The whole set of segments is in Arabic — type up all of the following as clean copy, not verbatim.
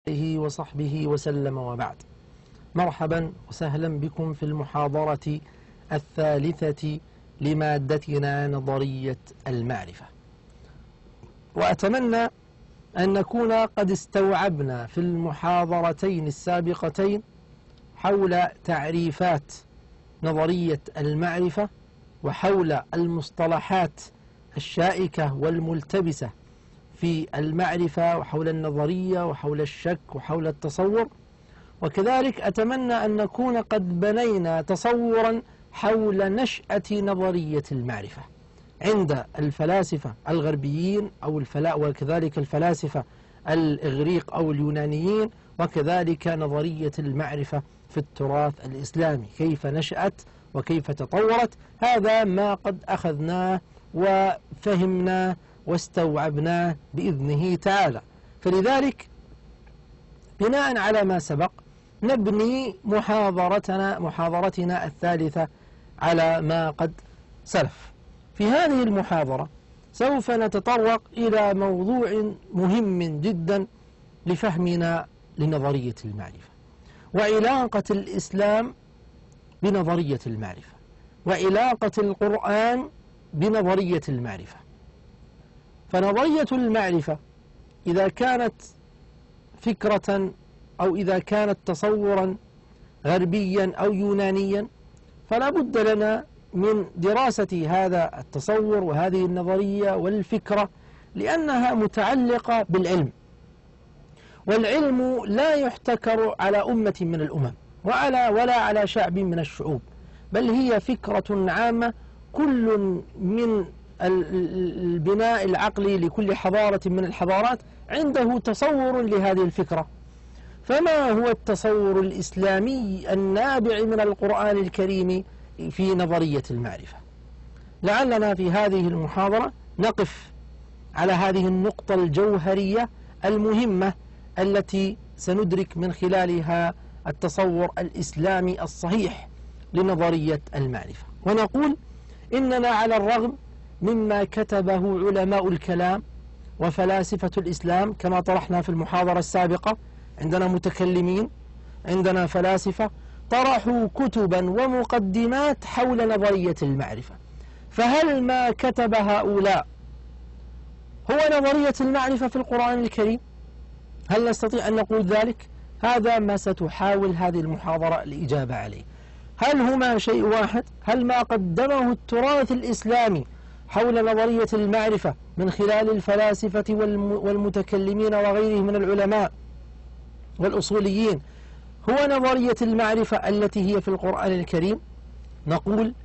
عليه وصحبه وسلم، وبعد. مرحبا وسهلا بكم في المحاضرة الثالثة لمادتنا نظرية المعرفة. وأتمنى أن نكون قد استوعبنا في المحاضرتين السابقتين حول تعريفات نظرية المعرفة وحول المصطلحات الشائكة والملتبسة في المعرفة وحول النظرية وحول الشك وحول التصور. وكذلك أتمنى أن نكون قد بنينا تصورا حول نشأة نظرية المعرفة عند الفلاسفة الغربيين وكذلك الفلاسفة الإغريق أو اليونانيين، وكذلك نظرية المعرفة في التراث الإسلامي، كيف نشأت وكيف تطورت. هذا ما قد أخذناه وفهمناه واستوعبناه بإذنه تعالى. فلذلك بناء على ما سبق نبني محاضرتنا الثالثة على ما قد سلف. في هذه المحاضرة سوف نتطرق إلى موضوع مهم جدا لفهمنا لنظرية المعرفة، وعلاقة الإسلام بنظرية المعرفة، وعلاقة القرآن بنظرية المعرفة. فنظرية المعرفة إذا كانت فكرة أو إذا كانت تصورا غربيا أو يونانيا، فلا بد لنا من دراسة هذا التصور وهذه النظرية والفكرة، لأنها متعلقة بالعلم، والعلم لا يحتكر على أمة من الأمم ولا على شعب من الشعوب، بل هي فكرة عامة. كل من البناء العقلي لكل حضارة من الحضارات عنده تصور لهذه الفكرة. فما هو التصور الإسلامي النابع من القرآن الكريم في نظرية المعرفة؟ لعلنا في هذه المحاضرة نقف على هذه النقطة الجوهرية المهمة التي سندرك من خلالها التصور الإسلامي الصحيح لنظرية المعرفة. ونقول إننا على الرغم مما كتبه علماء الكلام وفلاسفة الإسلام كما طرحنا في المحاضرة السابقة، عندنا متكلمين، عندنا فلاسفة طرحوا كتبا ومقدمات حول نظرية المعرفة، فهل ما كتب هؤلاء هو نظرية المعرفة في القرآن الكريم؟ هل نستطيع أن نقول ذلك؟ هذا ما ستحاول هذه المحاضرة الإجابة عليه. هل هما شيء واحد؟ هل ما قدمه التراث الإسلامي حول نظرية المعرفة من خلال الفلاسفة والمتكلمين وغيرهم من العلماء والأصوليين هو نظرية المعرفة التي هي في القرآن الكريم؟ نقول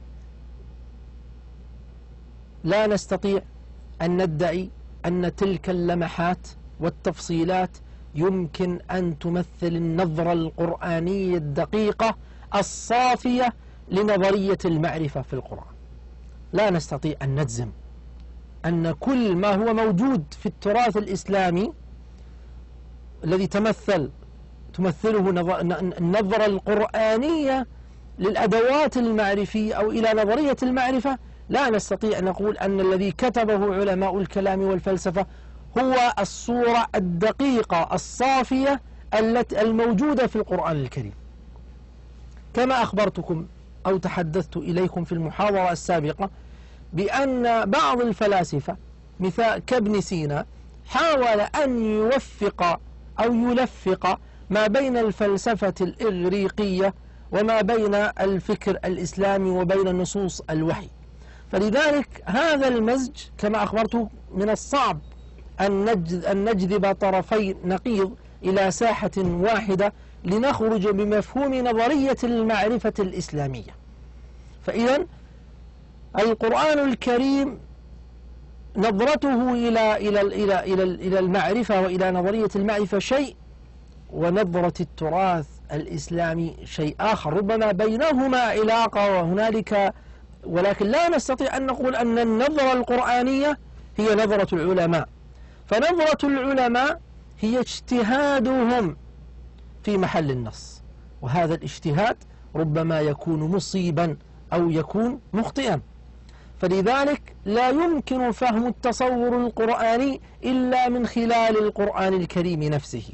لا نستطيع أن ندعي أن تلك اللمحات والتفصيلات يمكن أن تمثل النظرة القرآنية الدقيقة الصافية لنظرية المعرفة في القرآن. لا نستطيع أن نجزم أن كل ما هو موجود في التراث الإسلامي الذي تمثله النظرة القرآنية للأدوات المعرفية أو إلى نظرية المعرفة، لا نستطيع أن نقول أن الذي كتبه علماء الكلام والفلسفة هو الصورة الدقيقة الصافية الموجودة في القرآن الكريم. كما أخبرتكم أو تحدثت إليكم في المحاضرة السابقة بأن بعض الفلاسفة مثل كابن سينا حاول أن يوفق أو يلفق ما بين الفلسفة الإغريقية وما بين الفكر الإسلامي وبين نصوص الوحي. فلذلك هذا المزج كما أخبرت من الصعب أن نجذب طرفي نقيض إلى ساحة واحدة لنخرج بمفهوم نظرية المعرفة الإسلامية. فإذا القرآن الكريم نظرته إلى المعرفة وإلى نظرية المعرفة شيء، ونظرة التراث الإسلامي شيء آخر، ربما بينهما علاقة وهنالك، ولكن لا نستطيع أن نقول أن النظرة القرآنية هي نظرة العلماء. فنظرة العلماء هي اجتهادهم في محل النص، وهذا الاجتهاد ربما يكون مصيبا أو يكون مخطئا. فلذلك لا يمكن فهم التصور القرآني إلا من خلال القرآن الكريم نفسه،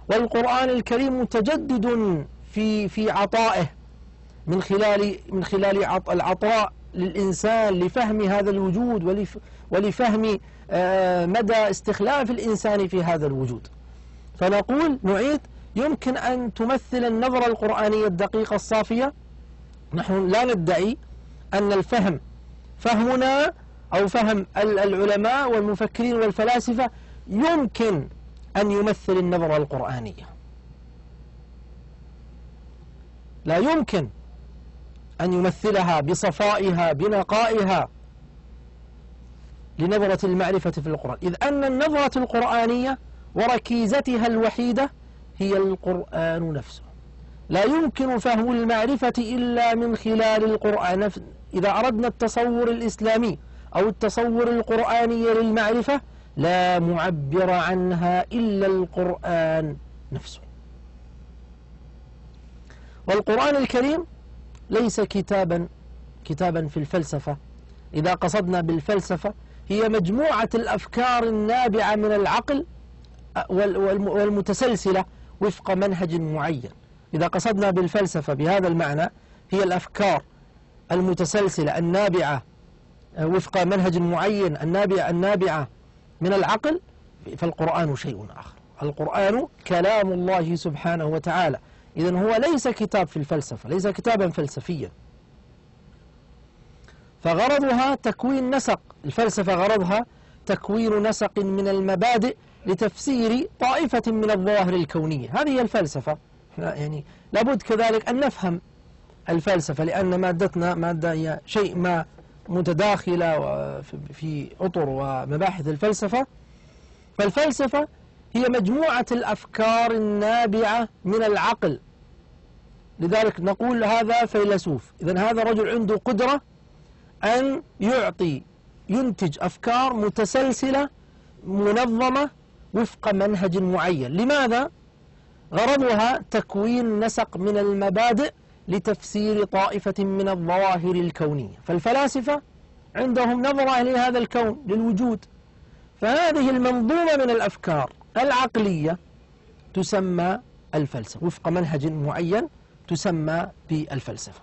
والقرآن الكريم متجدد في عطائه من خلال العطاء للإنسان لفهم هذا الوجود ولفهم مدى استخلاف الإنسان في هذا الوجود. فنقول نعيد: يمكن أن تمثل النظرة القرآنية الدقيقة الصافية. نحن لا ندعي أن الفهم فهمنا أو فهم العلماء والمفكرين والفلاسفة يمكن أن يمثل النظرة القرآنية، لا يمكن أن يمثلها بصفائها بنقائها لنظرة المعرفة في القرآن، إذ أن النظرة القرآنية وركيزتها الوحيدة هي القرآن نفسه. لا يمكن فهم المعرفة إلا من خلال القرآن. إذا أردنا التصور الإسلامي أو التصور القرآني للمعرفة لا معبر عنها إلا القرآن نفسه. والقرآن الكريم ليس كتابا في الفلسفة. إذا قصدنا بالفلسفة هي مجموعة الأفكار النابعة من العقل والمتسلسلة وفق منهج معين. إذا قصدنا بالفلسفة بهذا المعنى هي الأفكار المتسلسلة النابعة وفق منهج معين النابعة من العقل، فالقرآن شيء آخر. القرآن كلام الله سبحانه وتعالى، إذن هو ليس كتاب في الفلسفة، ليس كتابا فلسفيا. فغرضها تكوين نسق، الفلسفة غرضها تكوين نسق من المبادئ لتفسير طائفة من الظواهر الكونية. هذه هي الفلسفة. يعني لابد كذلك أن نفهم الفلسفة، لأن مادتنا مادة هي شيء ما متداخلة في أطر ومباحث الفلسفة. فالفلسفة هي مجموعة الأفكار النابعة من العقل، لذلك نقول هذا فيلسوف. إذن هذا رجل عنده قدرة أن ينتج أفكار متسلسلة منظمة وفق منهج معين. لماذا؟ غرضها تكوين نسق من المبادئ لتفسير طائفة من الظواهر الكونية. فالفلاسفة عندهم نظرة لهذا الكون للوجود، فهذه المنظومة من الأفكار العقلية تسمى الفلسفة، وفق منهج معين تسمى بالفلسفة.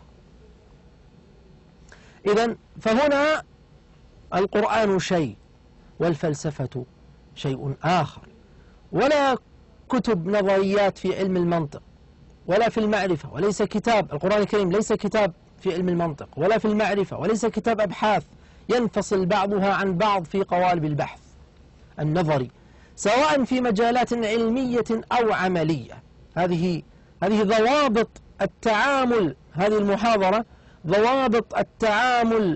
إذن فهنا القرآن شيء والفلسفة شيء آخر. ولا كتب نظريات في علم المنطق ولا في المعرفة، وليس كتاب القرآن الكريم ليس كتاب في علم المنطق ولا في المعرفة، وليس كتاب أبحاث ينفصل بعضها عن بعض في قوالب البحث النظري، سواء في مجالات علمية أو عملية. هذه ضوابط التعامل، هذه المحاضرة ضوابط التعامل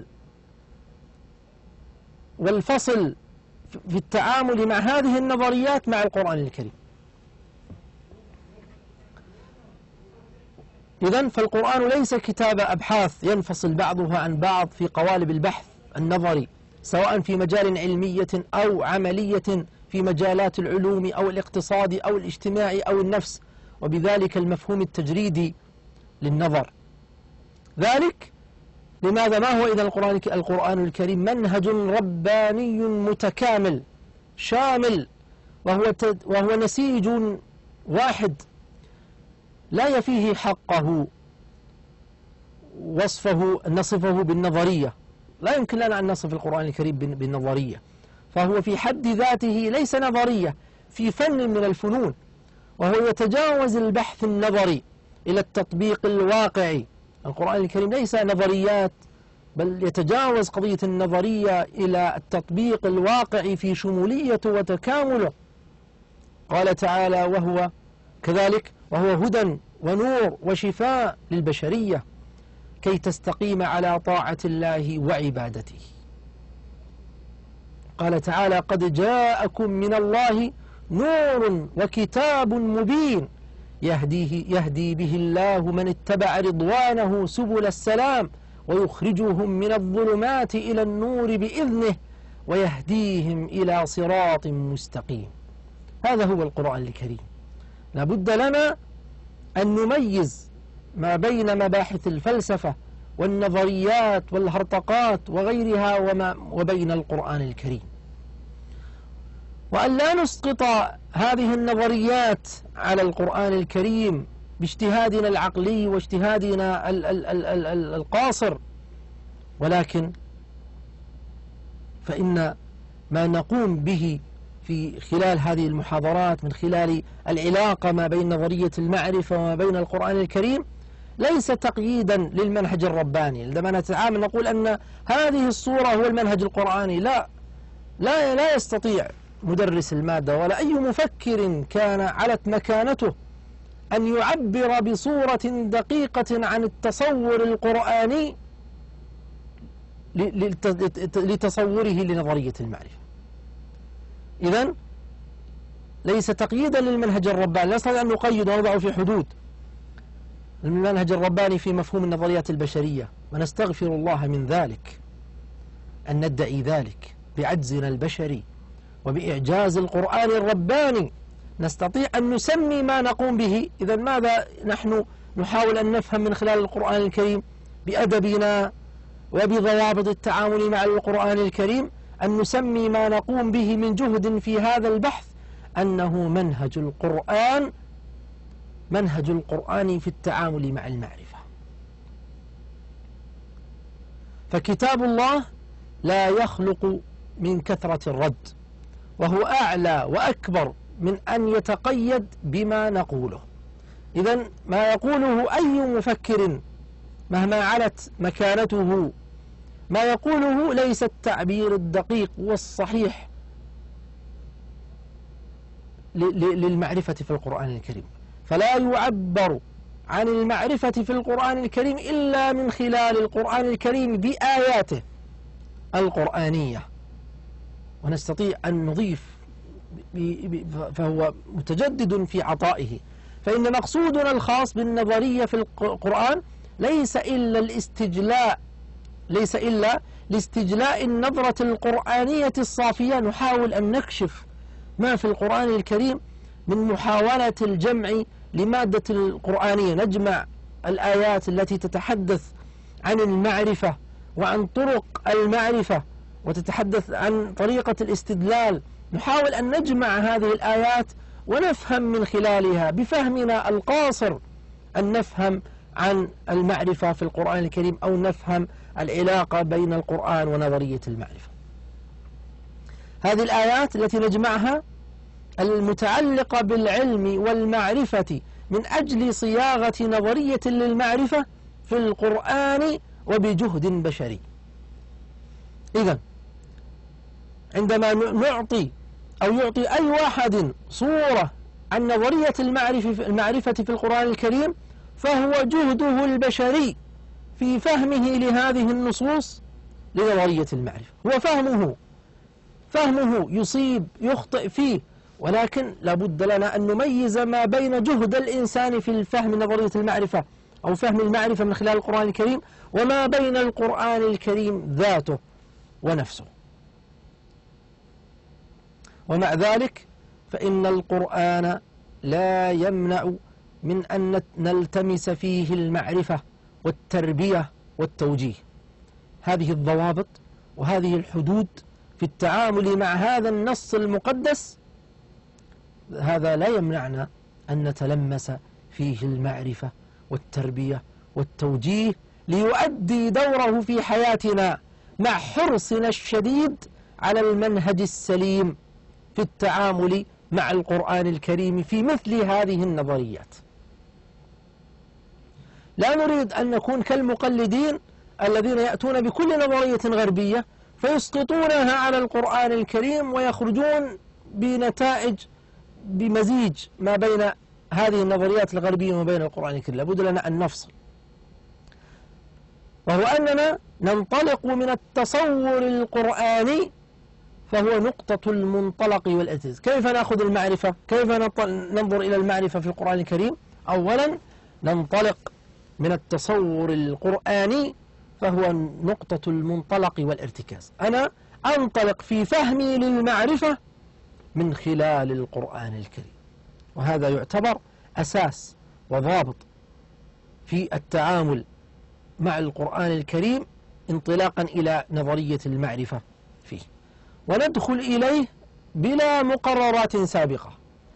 والفصل في التعامل مع هذه النظريات مع القرآن الكريم. إذن فالقرآن ليس كتاب أبحاث ينفصل بعضها عن بعض في قوالب البحث النظري، سواء في مجال علمية أو عملية في مجالات العلوم أو الاقتصاد أو الاجتماع أو النفس، وبذلك المفهوم التجريدي للنظر. ذلك لماذا؟ ما هو إذا القرآن الكريم منهج رباني متكامل شامل، وهو نسيج واحد لا يفيه حقه نصفه بالنظرية. لا يمكن لنا أن نصف القرآن الكريم بالنظرية، فهو في حد ذاته ليس نظرية، في فن من الفنون، وهو يتجاوز البحث النظري إلى التطبيق الواقعي. القرآن الكريم ليس نظريات، بل يتجاوز قضية النظرية إلى التطبيق الواقعي في شموليته وتكامله. قال تعالى: وهو كذلك وهو هدى ونور وشفاء للبشرية كي تستقيم على طاعة الله وعبادته. قال تعالى: قد جاءكم من الله نور وكتاب مبين يهدي به الله من اتبع رضوانه سبل السلام ويخرجهم من الظلمات إلى النور بإذنه ويهديهم إلى صراط مستقيم. هذا هو القرآن الكريم. لابد لنا أن نميز ما بين مباحث الفلسفة والنظريات والهرطقات وغيرها وبين القرآن الكريم. وأن لا نسقط هذه النظريات على القرآن الكريم باجتهادنا العقلي واجتهادنا القاصر، ولكن فإن ما نقوم به في خلال هذه المحاضرات من خلال العلاقة ما بين نظرية المعرفة وما بين القرآن الكريم ليس تقييدا للمنهج الرباني. عندما نتعامل نقول أن هذه الصورة هو المنهج القرآني، لا يستطيع مدرس المادة ولا أي مفكر كان علت مكانته أن يعبر بصورة دقيقة عن التصور القرآني لتصوره لنظرية المعرفة. إذن ليس تقييدا للمنهج الرباني، لا نستطيع أن نقيد ونضع في حدود المنهج الرباني في مفهوم النظريات البشرية، ونستغفر الله من ذلك أن ندعي ذلك بعجزنا البشري وبإعجاز القرآن الرباني. نستطيع أن نسمي ما نقوم به. إذا ماذا نحن نحاول أن نفهم من خلال القرآن الكريم بأدبنا وبضوابط التعامل مع القرآن الكريم؟ أن نسمي ما نقوم به من جهد في هذا البحث أنه منهج القرآن في التعامل مع المعرفة. فكتاب الله لا يخلق من كثرة الرد، وهو أعلى وأكبر من أن يتقيد بما نقوله. إذن ما يقوله أي مفكر مهما علت مكانته، ما يقوله ليس التعبير الدقيق والصحيح للمعرفة في القرآن الكريم. فلا يعبر عن المعرفة في القرآن الكريم إلا من خلال القرآن الكريم بآياته القرآنية. ونستطيع أن نضيف فهو متجدد في عطائه. فإن مقصودنا الخاص بالنظرية في القرآن ليس إلا لاستجلاء النظرة القرآنية الصافية. نحاول أن نكشف ما في القرآن الكريم من محاولة الجمع لمادة القرآنية، نجمع الآيات التي تتحدث عن المعرفة وعن طرق المعرفة وتتحدث عن طريقة الاستدلال. نحاول أن نجمع هذه الآيات ونفهم من خلالها بفهمنا القاصر أن نفهم عن المعرفة في القرآن الكريم، أو نفهم العلاقة بين القرآن ونظرية المعرفة. هذه الآيات التي نجمعها المتعلقة بالعلم والمعرفة من أجل صياغة نظرية للمعرفة في القرآن وبجهد بشري. إذن عندما نعطي أو يعطي أي واحد صورة عن نظرية المعرفة في القرآن الكريم فهو جهده البشري في فهمه لهذه النصوص لنظرية المعرفة. هو فهمه يصيب يخطئ فيه، ولكن لابد لنا أن نميز ما بين جهد الإنسان في الفهم نظرية المعرفة أو فهم المعرفة من خلال القرآن الكريم وما بين القرآن الكريم ذاته ونفسه. ومع ذلك فإن القرآن لا يمنع من أن نلتمس فيه المعرفة والتربية والتوجيه. هذه الضوابط وهذه الحدود في التعامل مع هذا النص المقدس، هذا لا يمنعنا أن نتلمس فيه المعرفة والتربية والتوجيه ليؤدي دوره في حياتنا مع حرصنا الشديد على المنهج السليم في التعامل مع القرآن الكريم في مثل هذه النظريات. لا نريد أن نكون كالمقلدين الذين يأتون بكل نظرية غربية فيسقطونها على القرآن الكريم ويخرجون بنتائج بمزيج ما بين هذه النظريات الغربية وما بين القرآن الكريم. لابد لنا أن نفصل، وهو أننا ننطلق من التصور القرآني فهو نقطة المنطلق والأساس. كيف نأخذ المعرفة؟ كيف ننظر إلى المعرفة في القرآن الكريم؟ أولا ننطلق من التصور القرآني فهو نقطة المنطلق والارتكاز. أنا أنطلق في فهمي للمعرفة من خلال القرآن الكريم، وهذا يعتبر أساس وضابط في التعامل مع القرآن الكريم انطلاقا إلى نظرية المعرفة فيه. وندخل إليه بلا مقررات سابقة.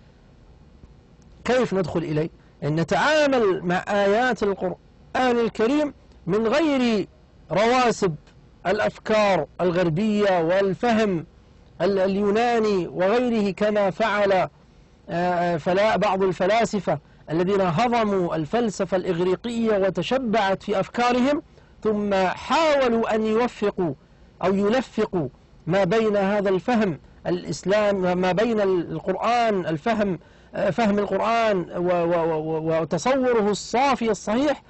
كيف ندخل إليه؟ أن نتعامل مع آيات القرآن الكريم من غير رواسب الأفكار الغربية والفهم اليوناني وغيره، كما فعل بعض الفلاسفة الذين هضموا الفلسفة الإغريقية وتشبعت في أفكارهم، ثم حاولوا أن يوفقوا أو يلفقوا ما بين هذا الفهم الإسلام، ما بين القرآن، فهم القرآن وتصوره الصافي الصحيح،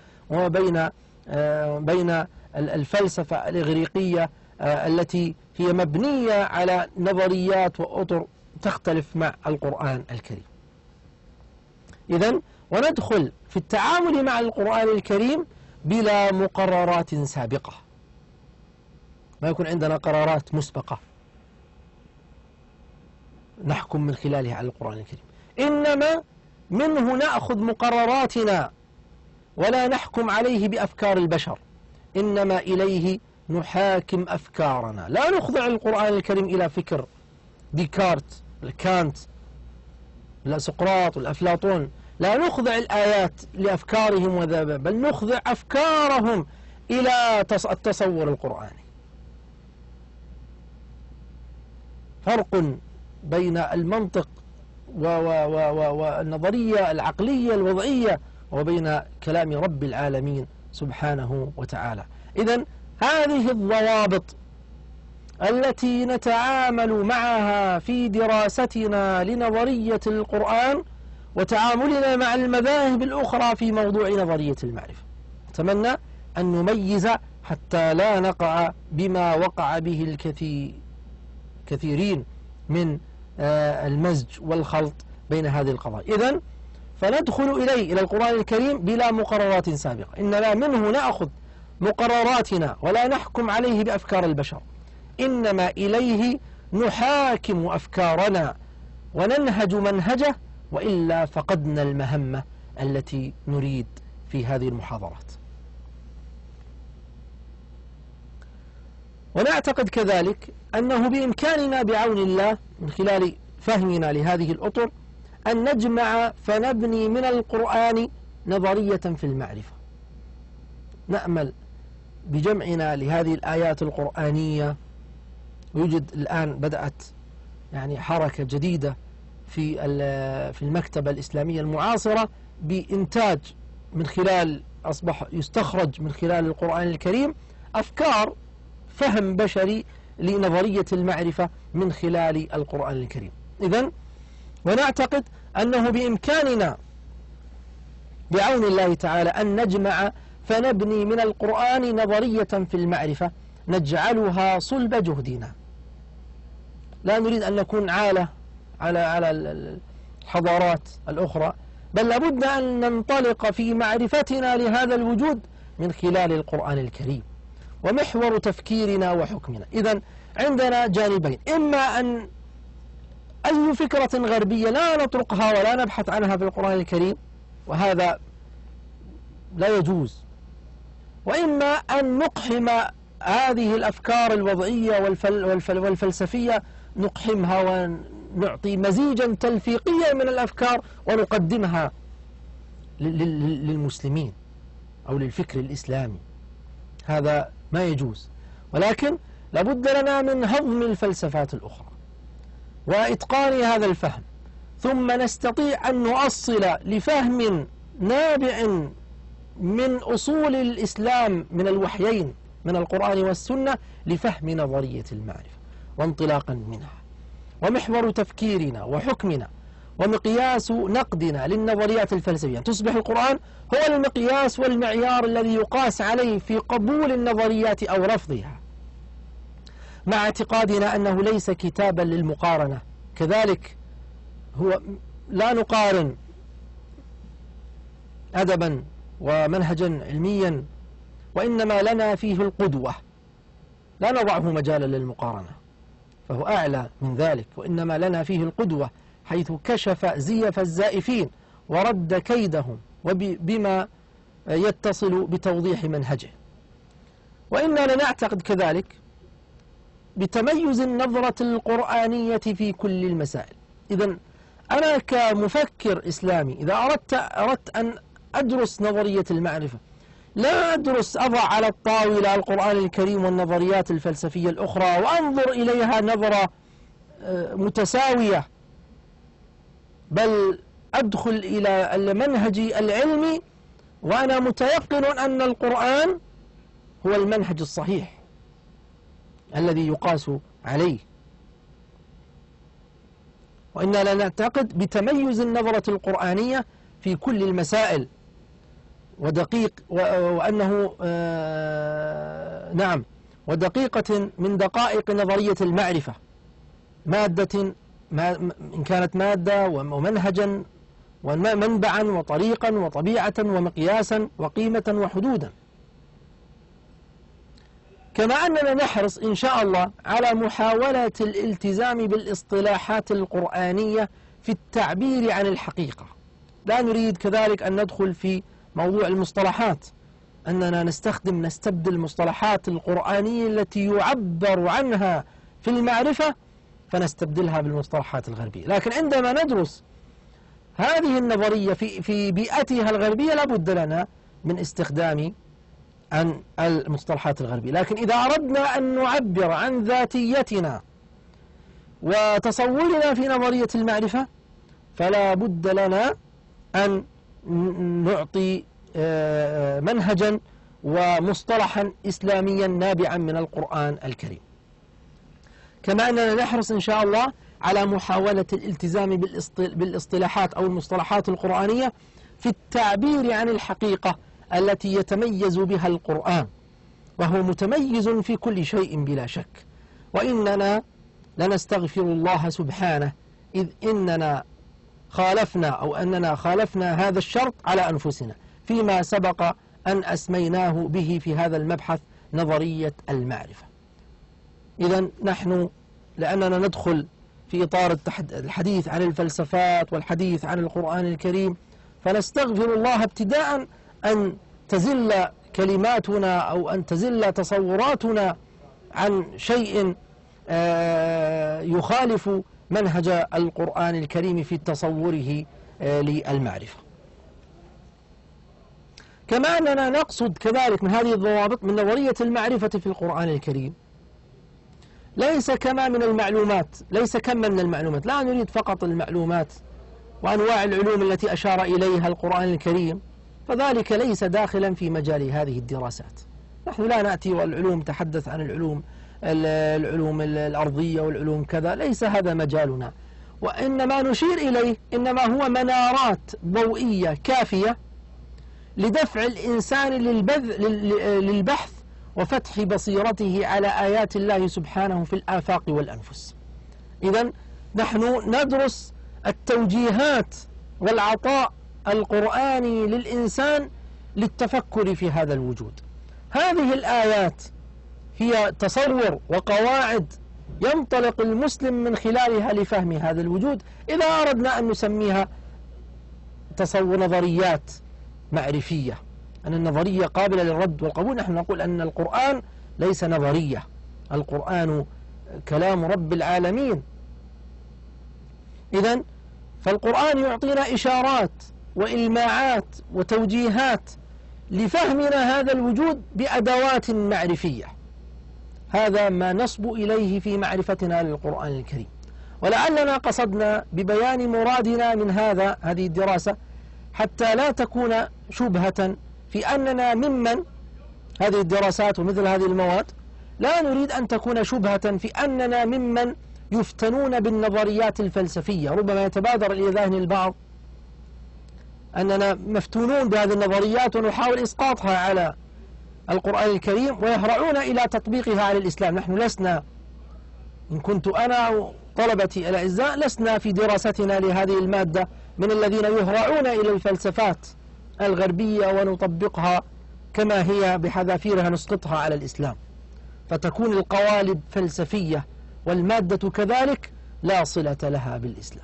بين الفلسفة الإغريقية التي هي مبنية على نظريات وأطر تختلف مع القرآن الكريم. إذن وندخل في التعامل مع القرآن الكريم بلا مقررات سابقة، ما يكون عندنا قرارات مسبقة نحكم من خلالها على القرآن الكريم، إنما منه نأخذ مقرراتنا ولا نحكم عليه بأفكار البشر، إنما إليه نحاكم أفكارنا. لا نخضع القرآن الكريم إلى فكر ديكارت كانت لا سقراط والأفلاطون، لا نخضع الآيات لأفكارهم وذا، بل نخضع أفكارهم إلى التصور القرآني. فرق بين المنطق والنظرية العقلية الوضعية وبين كلام رب العالمين سبحانه وتعالى. إذن هذه الضوابط التي نتعامل معها في دراستنا لنظرية القرآن وتعاملنا مع المذاهب الأخرى في موضوع نظرية المعرفة. أتمنى أن نميز حتى لا نقع بما وقع به الكثيرين من المزج والخلط بين هذه القضايا. إذن فندخل إلى القرآن الكريم بلا مقررات سابقة، إننا منه نأخذ مقرراتنا ولا نحكم عليه بأفكار البشر، إنما إليه نحاكم أفكارنا وننهج منهجه، وإلا فقدنا المهمة التي نريد في هذه المحاضرات. ونعتقد كذلك أنه بإمكاننا بعون الله من خلال فهمنا لهذه الأطر أن نجمع فنبني من القرآن نظرية في المعرفة. نأمل بجمعنا لهذه الآيات القرآنية، ويوجد الآن بدأت حركة جديدة في المكتبة الإسلامية المعاصرة بإنتاج من خلال أصبح يستخرج من خلال القرآن الكريم أفكار فهم بشري لنظرية المعرفة من خلال القرآن الكريم. إذن ونعتقد أنه بإمكاننا بعون الله تعالى أن نجمع فنبني من القرآن نظرية في المعرفة نجعلها صلب جهدنا. لا نريد أن نكون عالة على الحضارات الأخرى، بل لابد أن ننطلق في معرفتنا لهذا الوجود من خلال القرآن الكريم ومحور تفكيرنا وحكمنا. إذن عندنا جانبين، إما أن أي فكرة غربية لا نطرقها ولا نبحث عنها في القرآن الكريم، وهذا لا يجوز، وإما أن نقحم هذه الأفكار الوضعية والفلسفية، نقحمها ونعطي مزيجا تلفيقيا من الأفكار ونقدمها للمسلمين أو للفكر الإسلامي. هذا ما يجوز، ولكن لابد لنا من هضم الفلسفات الأخرى وإتقان هذا الفهم، ثم نستطيع أن نؤصل لفهم نابع من أصول الإسلام من الوحيين من القرآن والسنة لفهم نظرية المعرفة وانطلاقا منها. ومحور تفكيرنا وحكمنا ومقياس نقدنا للنظريات الفلسفية تصبح القرآن هو المقياس والمعيار الذي يقاس عليه في قبول النظريات أو رفضها، مع اعتقادنا أنه ليس كتابا للمقارنة. كذلك هو لا نقارن أدبا ومنهجا علميا، وإنما لنا فيه القدوة، لا نضعه مجالا للمقارنة، فهو أعلى من ذلك، وإنما لنا فيه القدوة حيث كشف زيف الزائفين ورد كيدهم وبما يتصل بتوضيح منهجه. وإننا نعتقد كذلك بتميز النظرة القرآنية في كل المسائل. إذن أنا كمفكر إسلامي إذا أردت أن أدرس نظرية المعرفة، لا أضع على الطاولة القرآن الكريم والنظريات الفلسفية الأخرى وأنظر إليها نظرة متساوية، بل أدخل إلى المنهج العلمي وأنا متيقن أن القرآن هو المنهج الصحيح الذي يقاس عليه. وإننا نعتقد بتميز النظرة القرآنية في كل المسائل وأنه نعم ودقيقة من دقائق نظرية المعرفة، مادة إن كانت مادة ومنهجا ومنبعا وطريقا وطبيعة ومقياسا وقيمة وحدودا. كما أننا نحرص إن شاء الله على محاولة الالتزام بالاصطلاحات القرآنية في التعبير عن الحقيقة. لا نريد كذلك أن ندخل في موضوع المصطلحات، أننا نستبدل المصطلحات القرآنية التي يعبر عنها في المعرفة فنستبدلها بالمصطلحات الغربية. لكن عندما ندرس هذه النظرية في بيئتها الغربية لابد لنا من استخدام عن المصطلحات الغربية. لكن إذا أردنا أن نعبر عن ذاتيتنا وتصورنا في نظرية المعرفة فلا بد لنا أن نعطي منهجا ومصطلحا إسلاميا نابعا من القرآن الكريم. كما أننا نحرص إن شاء الله على محاولة الالتزام بالاصطلاحات أو المصطلحات القرآنية في التعبير عن الحقيقة التي يتميز بها القرآن، وهو متميز في كل شيء بلا شك. وإننا لنستغفر الله سبحانه إذ أننا خالفنا هذا الشرط على أنفسنا فيما سبق أن أسميناه به في هذا المبحث نظرية المعرفة. إذن نحن لأننا ندخل في إطار الحديث عن الفلسفات والحديث عن القرآن الكريم، فنستغفر الله ابتداء أن تزل كلماتنا أو أن تزل تصوراتنا عن شيء يخالف منهج القرآن الكريم في تصوره للمعرفة. كما أننا نقصد كذلك من هذه الضوابط من نظرية المعرفة في القرآن الكريم ليس كما من المعلومات، لا نريد فقط المعلومات وأنواع العلوم التي أشار إليها القرآن الكريم، فذلك ليس داخلا في مجال هذه الدراسات. نحن لا نأتي والعلوم تحدث عن العلوم الأرضية والعلوم كذا، ليس هذا مجالنا. وإنما نشير إليه إنما هو منارات ضوئية كافية لدفع الإنسان للبحث وفتح بصيرته على آيات الله سبحانه في الآفاق والأنفس. إذن نحن ندرس التوجيهات والعطاء القرآني للإنسان للتفكر في هذا الوجود. هذه الآيات هي تصور وقواعد ينطلق المسلم من خلالها لفهم هذا الوجود، إذا أردنا أن نسميها تصور نظريات معرفية، أن النظرية قابلة للرد والقبول. نحن نقول أن القرآن ليس نظرية، القرآن كلام رب العالمين. إذن فالقرآن يعطينا إشارات وإلماعات وتوجيهات لفهمنا هذا الوجود بأدوات معرفية. هذا ما نصب إليه في معرفتنا للقرآن الكريم. ولعلنا قصدنا ببيان مرادنا من هذه الدراسة حتى لا تكون شبهة في أننا ممن هذه الدراسات ومثل هذه المواد لا نريد أن تكون شبهة في أننا ممن يفتنون بالنظريات الفلسفية. ربما يتبادر إلى ذهن البعض أننا مفتونون بهذه النظريات ونحاول إسقاطها على القرآن الكريم ويهرعون إلى تطبيقها على الإسلام. نحن لسنا، إن كنت أنا وطلبتي الأعزاء، لسنا في دراستنا لهذه المادة من الذين يهرعون إلى الفلسفات الغربية ونطبقها كما هي بحذافيرها نسقطها على الإسلام، فتكون القوالب فلسفية والمادة كذلك لا صلة لها بالإسلام.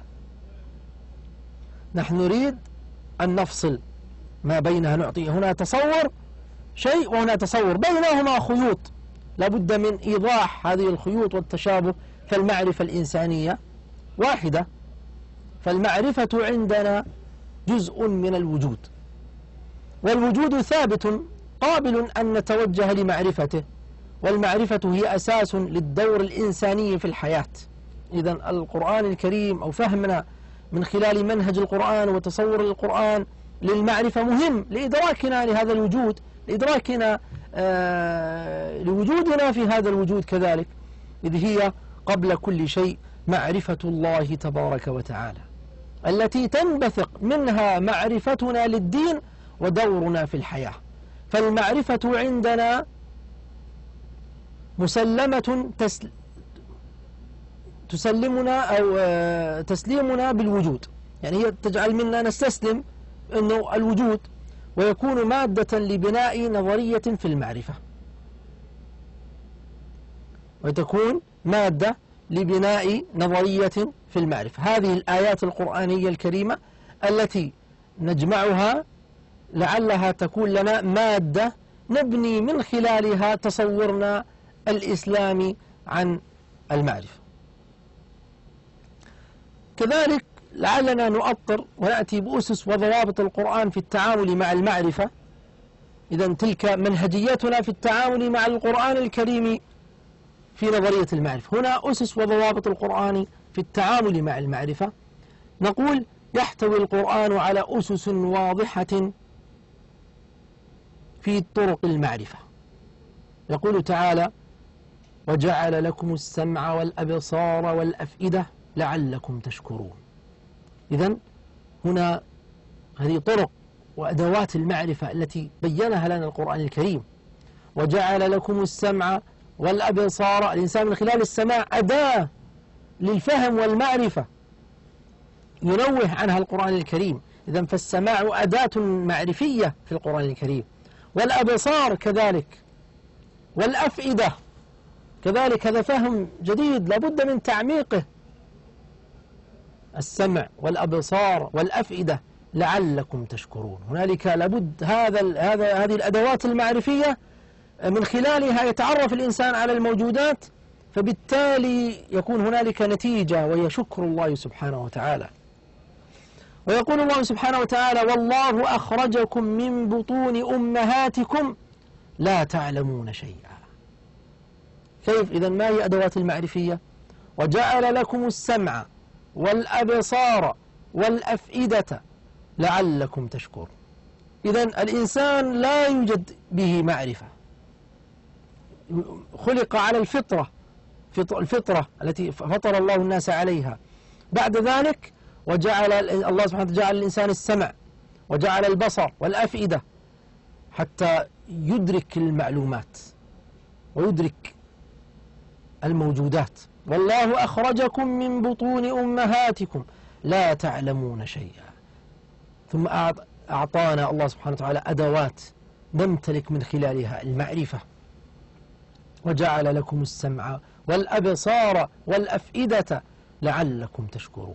نحن نريد أن نفصل ما بينها، نعطي هنا تصور شيء وهنا تصور، بينهما خيوط لابد من إيضاح هذه الخيوط والتشابه. فالمعرفة الإنسانية واحدة، فالمعرفة عندنا جزء من الوجود، والوجود ثابت قابل أن نتوجه لمعرفته، والمعرفة هي أساس للدور الإنساني في الحياة. إذن القرآن الكريم أو فهمنا من خلال منهج القرآن وتصور القرآن للمعرفة مهم لإدراكنا لهذا الوجود، لإدراكنا لوجودنا في هذا الوجود كذلك، إذ هي قبل كل شيء معرفة الله تبارك وتعالى التي تنبثق منها معرفتنا للدين ودورنا في الحياة. فالمعرفة عندنا مسلمة تسلمنا أو تسليمنا بالوجود، يعني هي تجعل منا نستسلم أنه الوجود، ويكون مادة لبناء نظرية في المعرفة، وتكون مادة لبناء نظرية في المعرفة. هذه الآيات القرآنية الكريمة التي نجمعها لعلها تكون لنا مادة نبني من خلالها تصورنا الإسلامي عن المعرفة. كذلك لعلنا نؤطر ونأتي بأسس وضوابط القرآن في التعامل مع المعرفة. إذن تلك منهجيتنا في التعامل مع القرآن الكريم في نظرية المعرفة. هنا أسس وضوابط القرآن في التعامل مع المعرفة. نقول يحتوي القرآن على أسس واضحة في طرق المعرفة. يقول تعالى: وجعل لكم السمع والأبصار والأفئدة لعلكم تشكرون. إذن هنا هذه طرق وأدوات المعرفة التي بينها لنا القرآن الكريم. وجعل لكم السمع والأبصار، الإنسان من خلال السماع أداة للفهم والمعرفة ينوه عنها القرآن الكريم. إذن فالسماع أداة معرفية في القرآن الكريم، والأبصار كذلك، والأفئدة كذلك، هذا فهم جديد لابد من تعميقه. السمع والأبصار والأفئدة لعلكم تشكرون. هنالك لابد هذه الأدوات المعرفية من خلالها يتعرف الإنسان على الموجودات، فبالتالي يكون هنالك نتيجة وهي شكر الله سبحانه وتعالى. ويقول الله سبحانه وتعالى: والله أخرجكم من بطون أمهاتكم لا تعلمون شيئا. كيف؟ إذن ما هي أدوات المعرفية؟ وجعل لكم السمع والأبصار والأفئدة لعلكم تشكرون. إذن الإنسان لا يوجد به معرفة، خلق على الفطرة التي فطر الله الناس عليها. بعد ذلك وجعل الله سبحانه وتعالى جعل الإنسان السمع وجعل البصر والأفئدة حتى يدرك المعلومات ويدرك الموجودات. والله أخرجكم من بطون أمهاتكم لا تعلمون شيئا. ثم أعطانا الله سبحانه وتعالى أدوات نمتلك من خلالها المعرفة. وجعل لكم السمع والأبصار والأفئدة لعلكم تشكرون.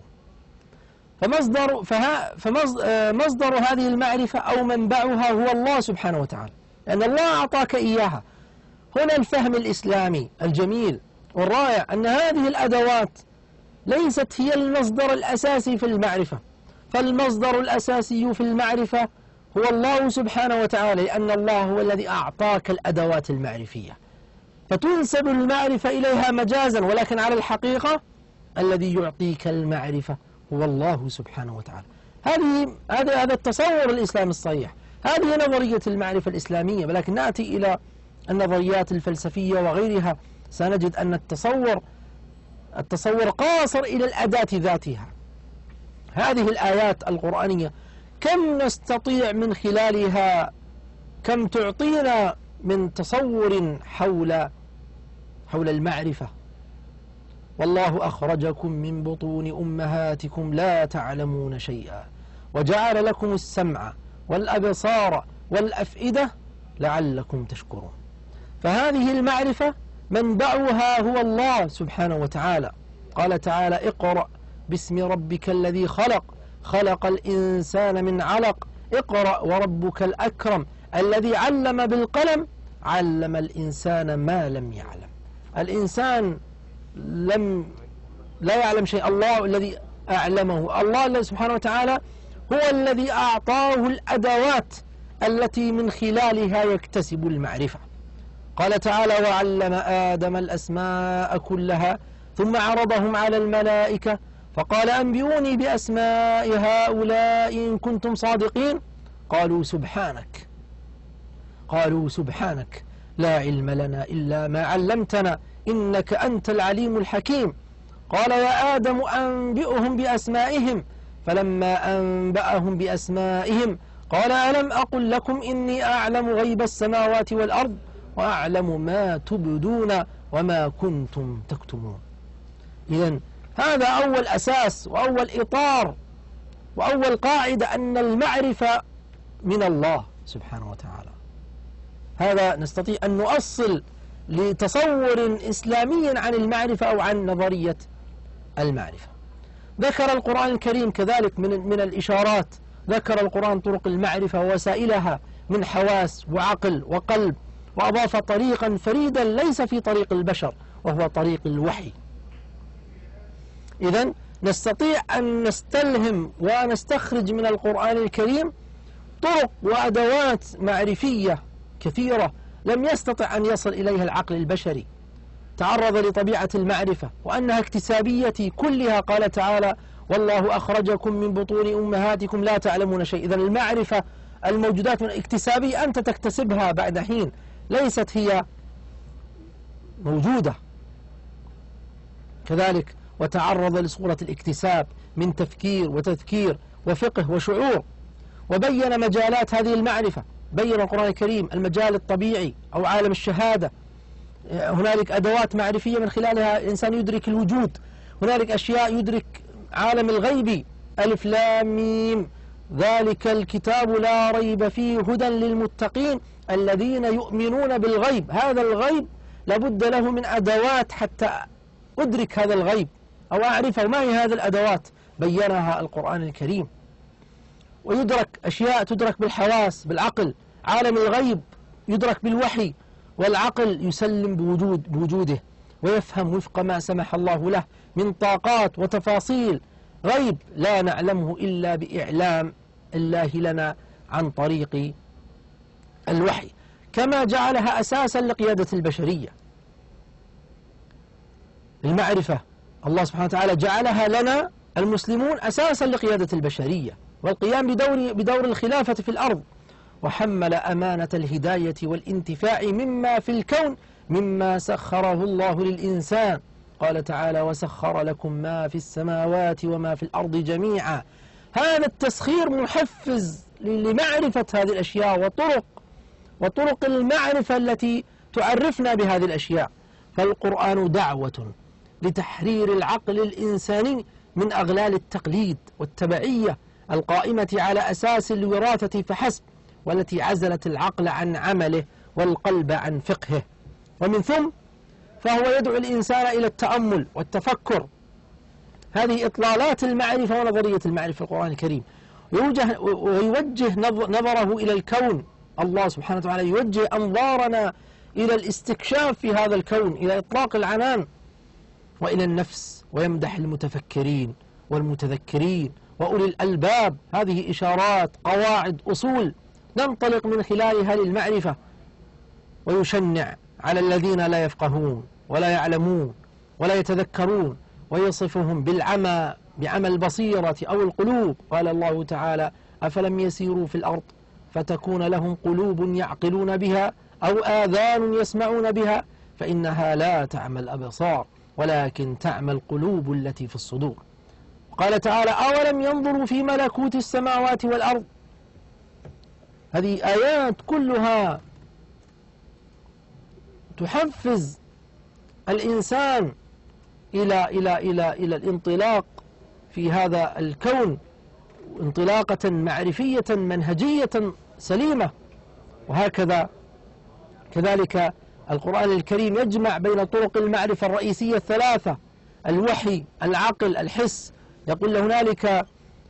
فمصدر هذه المعرفة أو منبعها هو الله سبحانه وتعالى، لأن الله أعطاك إياها. هنا الفهم الإسلامي الجميل والرائع أن هذه الأدوات ليست هي المصدر الأساسي في المعرفة، فالمصدر الأساسي في المعرفة هو الله سبحانه وتعالى، لأن الله هو الذي أعطاك الأدوات المعرفية. فتنسب المعرفة إليها مجازا، ولكن على الحقيقة الذي يعطيك المعرفة هو الله سبحانه وتعالى. هذا التصور الإسلامي الصحيح، هذه نظرية المعرفة الإسلامية. ولكن نأتي إلى النظريات الفلسفية وغيرها سنجد أن التصور قاصر إلى الأداة ذاتها. هذه الآيات القرآنية كم نستطيع من خلالها، كم تعطينا من تصور حول المعرفة. والله أخرجكم من بطون أمهاتكم لا تعلمون شيئا وجعل لكم السمع والأبصار والأفئدة لعلكم تشكرون. فهذه المعرفة منبعها هو الله سبحانه وتعالى. قال تعالى: اقرأ باسم ربك الذي خلق، خلق الإنسان من علق، اقرأ وربك الأكرم الذي علم بالقلم علم الإنسان ما لم يعلم. الإنسان لا يعلم شيء، الله الذي أعلمه. الله سبحانه وتعالى هو الذي أعطاه الأدوات التي من خلالها يكتسب المعرفة. قال تعالى: وعلم آدم الأسماء كلها ثم عرضهم على الملائكة فقال أنبئوني بأسماء هؤلاء إن كنتم صادقين قالوا سبحانك لا علم لنا إلا ما علمتنا إنك أنت العليم الحكيم. قال: يا آدم أنبئهم بأسمائهم فلما أنبأهم بأسمائهم قال: ألم أقل لكم إني أعلم غيب السماوات والأرض وأعلم ما تبدون وما كنتم تكتمون. إذن هذا أول أساس وأول إطار وأول قاعدة، أن المعرفة من الله سبحانه وتعالى. هذا نستطيع أن نؤصل لتصور إسلامي عن المعرفة أو عن نظرية المعرفة. ذكر القرآن الكريم كذلك من الإشارات، ذكر القرآن طرق المعرفة ووسائلها من حواس وعقل وقلب، وأضاف طريقا فريدا ليس في طريق البشر وهو طريق الوحي. إذن نستطيع أن نستلهم ونستخرج من القرآن الكريم طرق وأدوات معرفية كثيرة لم يستطع أن يصل إليها العقل البشري. تعرض لطبيعة المعرفة وأنها اكتسابية كلها. قال تعالى: والله أخرجكم من بطون أمهاتكم لا تعلمون شيء. إذن المعرفة الموجودات من اكتسابية أنت تكتسبها بعد حين، ليست هي موجودة. كذلك وتعرض لصورة الاكتساب من تفكير وتذكير وفقه وشعور، وبين مجالات هذه المعرفة. بين القرآن الكريم المجال الطبيعي أو عالم الشهادة، هنالك أدوات معرفية من خلالها الإنسان يدرك الوجود. هنالك أشياء يدرك عالم الغيب، ألف لام ميم ذلك الكتاب لا ريب فيه هدى للمتقين الذين يؤمنون بالغيب. هذا الغيب لابد له من أدوات حتى أدرك هذا الغيب أو أعرفه. ما هي هذه الأدوات؟ بينها القرآن الكريم. ويدرك أشياء تدرك بالحواس بالعقل، عالم الغيب يدرك بالوحي، والعقل يسلم بوجوده ويفهم وفق ما سمح الله له من طاقات وتفاصيل غيب لا نعلمه إلا بإعلام الله لنا عن طريق الوحي. كما جعلها أساسا لقيادة البشرية. المعرفة الله سبحانه وتعالى جعلها لنا المسلمون أساسا لقيادة البشرية والقيام بدور الخلافة في الأرض، وحمل أمانة الهداية والانتفاع مما في الكون مما سخره الله للإنسان. قال تعالى: وسخر لكم ما في السماوات وما في الأرض جميعا. هذا التسخير محفز لمعرفة هذه الأشياء وطرق المعرفة التي تعرفنا بهذه الأشياء. فالقرآن دعوة لتحرير العقل الإنساني من أغلال التقليد والتبعية القائمة على أساس الوراثة فحسب، والتي عزلت العقل عن عمله والقلب عن فقهه. ومن ثم فهو يدعو الإنسان إلى التأمل والتفكر. هذه إطلالات المعرفة ونظرية المعرفة في القرآن الكريم. ويوجه نظره إلى الكون. الله سبحانه وتعالى يوجه أنظارنا إلى الاستكشاف في هذا الكون، إلى إطلاق العنان وإلى النفس، ويمدح المتفكرين والمتذكرين وأولي الألباب. هذه إشارات، قواعد، أصول ننطلق من خلالها للمعرفة، ويشنع على الذين لا يفقهون ولا يعلمون ولا يتذكرون، ويصفهم بعمى البصيرة أو القلوب. قال الله تعالى: أفلم يسيروا في الأرض فتكون لهم قلوب يعقلون بها أو آذان يسمعون بها فإنها لا تعمى الأبصار ولكن تعمى القلوب التي في الصدور. قال تعالى: أولم ينظروا في ملكوت السماوات والأرض. هذه آيات كلها تحفز الإنسان إلى الانطلاق في هذا الكون انطلاقة معرفية منهجية سليمة. وهكذا كذلك القرآن الكريم يجمع بين طرق المعرفة الرئيسية الثلاثة: الوحي، العقل، الحس. يقول هنالك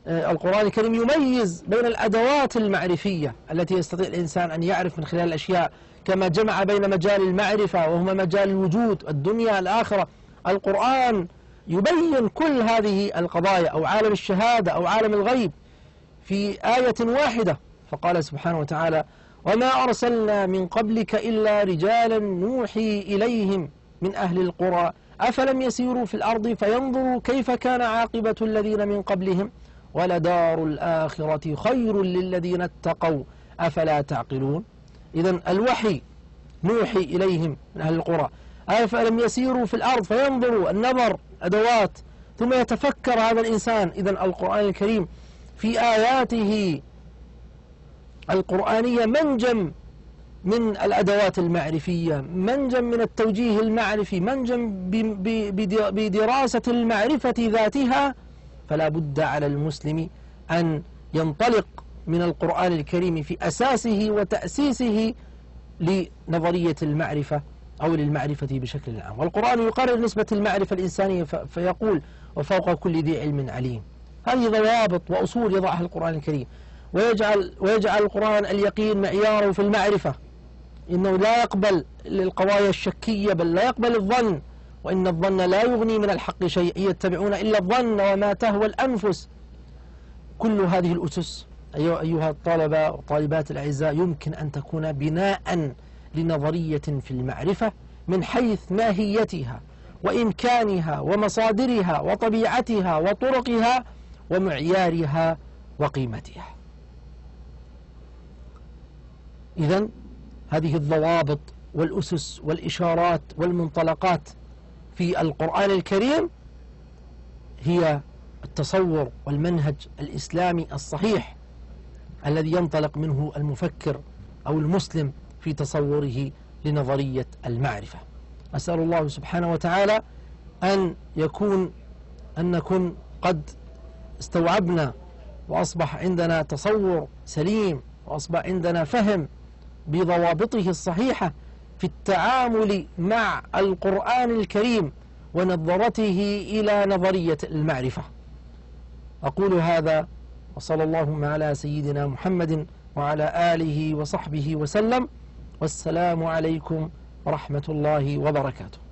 القرآن الكريم يميز بين الأدوات المعرفية التي يستطيع الإنسان أن يعرف من خلال الأشياء، كما جمع بين مجال المعرفة وهما مجال الوجود، الدنيا، الآخرة. القرآن يبين كل هذه القضايا، أو عالم الشهادة أو عالم الغيب، في آية واحدة. فقال سبحانه وتعالى: وما أرسلنا من قبلك إلا رجالا نوحي إليهم من أهل القرى أفلم يسيروا في الأرض فينظروا كيف كان عاقبة الذين من قبلهم ولدار الآخرة خير للذين اتقوا أفلا تعقلون. إذن الوحي نوحي إليهم من أهل القرى، أفلم يسيروا في الأرض فينظروا، النظر أدوات، ثم يتفكر هذا الإنسان. إذن القرآن الكريم في آياته القرآنية منجم من الأدوات المعرفية، منجم من التوجيه المعرفي، منجم بدراسة المعرفة ذاتها. فلا بد على المسلم أن ينطلق من القرآن الكريم في أساسه وتأسيسه لنظرية المعرفة أو للمعرفة بشكل عام. والقرآن يقرر نسبة المعرفة الإنسانية فيقول: وفوق كل ذي علم عليم. هذه ضوابط وأصول يضعها القرآن الكريم، ويجعل القرآن اليقين معياره في المعرفة، إنه لا يقبل للقضايا الشكية، بل لا يقبل الظن، وإن الظن لا يغني من الحق شيء، إن يتبعون إلا الظن وما تهوى الأنفس. كل هذه الأسس أيها الطلبة والطالبات الأعزاء يمكن أن تكون بناء لنظرية في المعرفة من حيث ماهيتها وإمكانها ومصادرها وطبيعتها وطرقها ومعيارها وقيمتها. إذن هذه الضوابط والأسس والإشارات والمنطلقات في القرآن الكريم هي التصور والمنهج الإسلامي الصحيح الذي ينطلق منه المفكر أو المسلم في تصوره لنظرية المعرفة. أسأل الله سبحانه وتعالى أن نكون قد استوعبنا وأصبح عندنا تصور سليم، وأصبح عندنا فهم بضوابطه الصحيحة في التعامل مع القرآن الكريم ونظرته إلى نظرية المعرفة. أقول هذا وصلى اللهم على سيدنا محمد وعلى آله وصحبه وسلم، والسلام عليكم ورحمة الله وبركاته.